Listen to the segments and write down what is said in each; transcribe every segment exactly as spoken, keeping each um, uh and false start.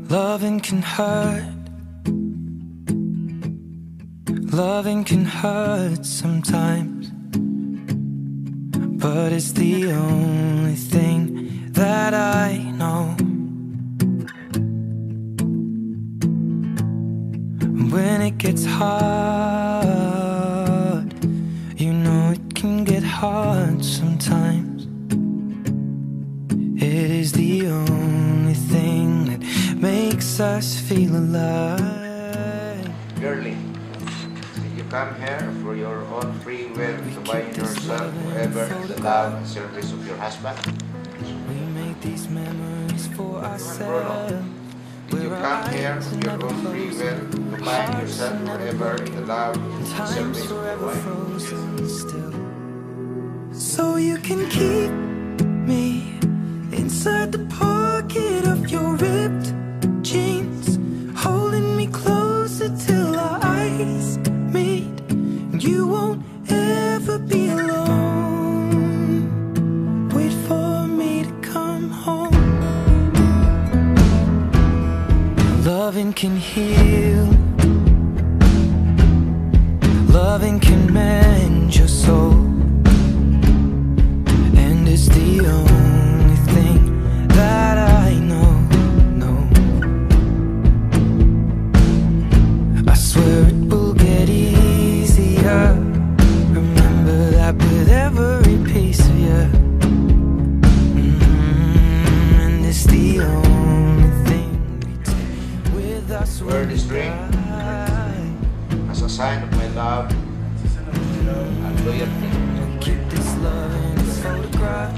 Loving can hurt. Loving can hurt sometimes, but it's the only thing that I know. When it gets hard, you know it can get hard sometimes. It is the only thing that makes us feel alive. Girley, did you come here for your own free will to bind yourself forever in the love and service of your husband? We make these memories for ourselves. Did you come here of your own free will to bind yourself forever in the love and service of your wife? So you can keep me inside the pocket of your ripped jeans, holding me closer till our eyes meet. You won't ever be alone. Wait for me to come home. Loving can heal. Loving can mend your soul. And it's the only thing that I know, no. I swear it will get easier. Remember that with every piece of you. Mm-hmm. And it's the only thing we take with us. Wear this ring as a sign of my love and loyalty. Keep this love in a photograph.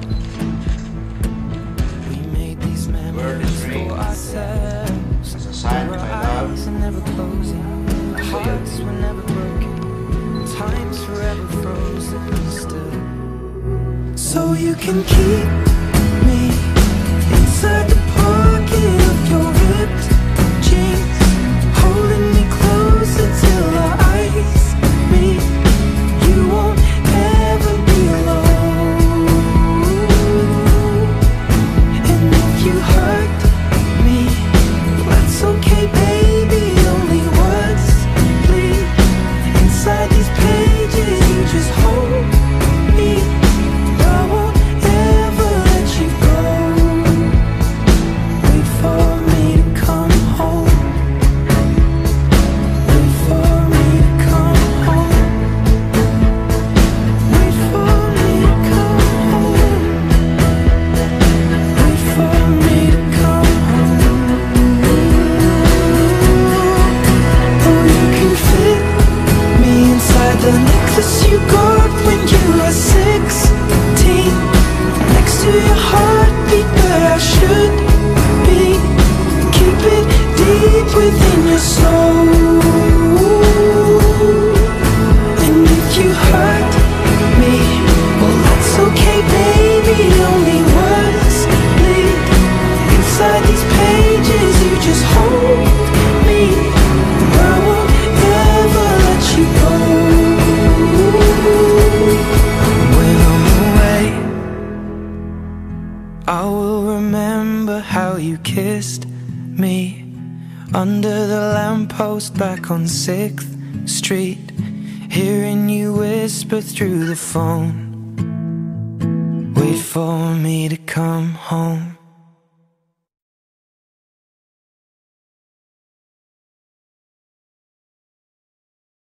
We made these memories for ourselves. As a sign of my love, eyes are never closing, our hearts were never broken, time's forever frozen still. So you can keep me inside the pocket of your ripped jeans, holding me closer till our eyes meet. You won't ever be alone. And if you hurt me, that's okay, baby. Only words bleed inside these pages. You just hold me. I won't ever let you go. Wait for me to come home. Wait for me to come home. Wait for me to come home. Wait for me to come home. Oh, you can fit me inside the necklace you got when you were sixteen, next to your heartbeat where I should be. Keep it deep within your soul. And if you hurt me, well, that's okay, baby. Only words bleed inside these pages. You just hold me. I won't ever let you go. When I'm away, I will remember how you kissed me under the lamppost back on sixth street, hearing you whisper through the phone. Wait for me to come home.